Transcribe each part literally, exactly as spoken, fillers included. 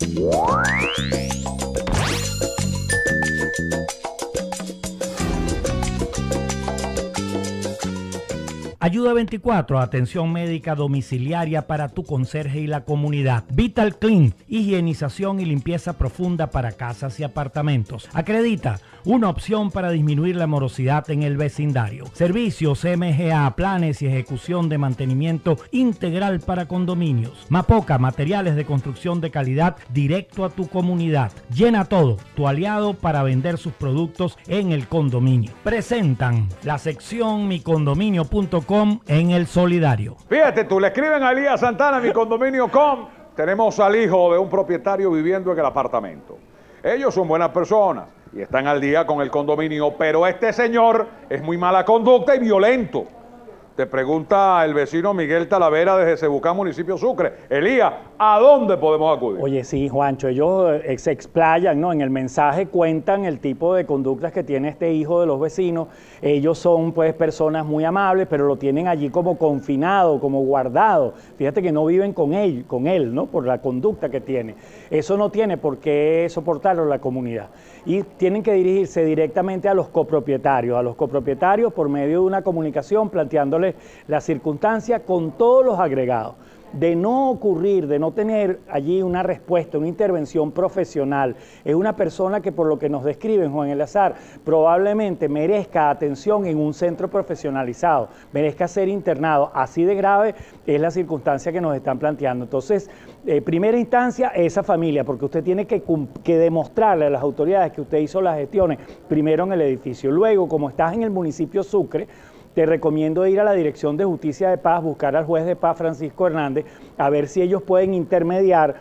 Ayuda veinticuatro, atención médica domiciliaria para tu conserje y la comunidad. Vital Clean, higienización y limpieza profunda para casas y apartamentos. Acredita, una opción para disminuir la morosidad en el vecindario. Servicios M G A, planes y ejecución de mantenimiento integral para condominios. Mapoca, materiales de construcción de calidad directo a tu comunidad. Llena Todo, tu aliado para vender sus productos en el condominio. Presentan la sección mi condominio punto com en El Solidario. Fíjate tú, le escriben a Elías Santana, mi condominio punto com. Tenemos al hijo de un propietario viviendo en el apartamento. Ellos son buenas personas y están al día con el condominio, pero este señor es muy mala conducta y violento. Te pregunta el vecino Miguel Talavera desde Cebucán, municipio Sucre. Elías, ¿a dónde podemos acudir? Oye, sí, Juancho, ellos eh, se explayan, ¿no? En el mensaje cuentan el tipo de conductas que tiene este hijo de los vecinos. Ellos son, pues, personas muy amables, pero lo tienen allí como confinado, como guardado. Fíjate que no viven con él, con él, ¿no? Por la conducta que tiene. Eso no tiene por qué soportarlo la comunidad. Y tienen que dirigirse directamente a los copropietarios, a los copropietarios por medio de una comunicación planteándoles la circunstancia con todos los agregados. De no ocurrir, de no tener allí una respuesta, una intervención profesional, es una persona que por lo que nos describen, Juan Eleazar, probablemente merezca atención en un centro profesionalizado, merezca ser internado. Así de grave es la circunstancia que nos están planteando. Entonces, eh, primera instancia, esa familia, porque usted tiene que, que demostrarle a las autoridades que usted hizo las gestiones primero en el edificio. Luego, como estás en el municipio Sucre, te recomiendo ir a la Dirección de Justicia de Paz, buscar al juez de paz Francisco Hernández, a ver si ellos pueden intermediar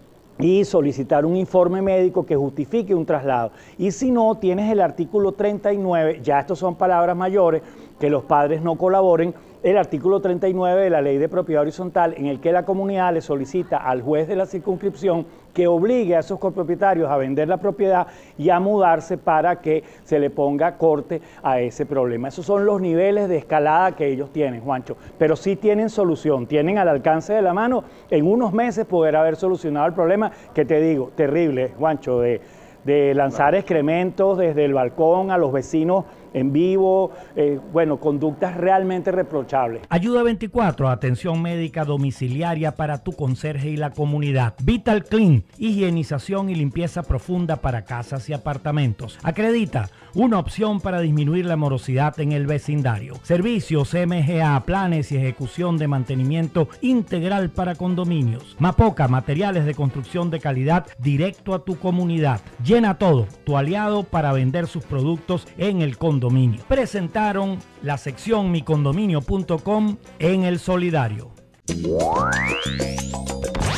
y solicitar un informe médico que justifique un traslado. Y si no, tienes el artículo treinta y nueve, ya estos son palabras mayores, que los padres no colaboren, el artículo treinta y nueve de la Ley de Propiedad Horizontal, en el que la comunidad le solicita al juez de la circunscripción que obligue a esos copropietarios a vender la propiedad y a mudarse para que se le ponga corte a ese problema. Esos son los niveles de escalada que ellos tienen, Juancho, pero sí tienen solución, tienen al alcance de la mano en unos meses poder haber solucionado el problema que te digo, terrible, Juancho, de, de lanzar excrementos desde el balcón a los vecinos en vivo, eh, bueno, conductas realmente reprochables. Ayuda veinticuatro, atención médica domiciliaria para tu conserje y la comunidad. Vital Clean, higienización y limpieza profunda para casas y apartamentos. Acredita, una opción para disminuir la morosidad en el vecindario. Servicios M G A, planes y ejecución de mantenimiento integral para condominios. Mapoca, materiales de construcción de calidad directo a tu comunidad. Llena Todo, tu aliado para vender sus productos en el condominio. Presentaron la sección mi condominio punto com en El Solidario.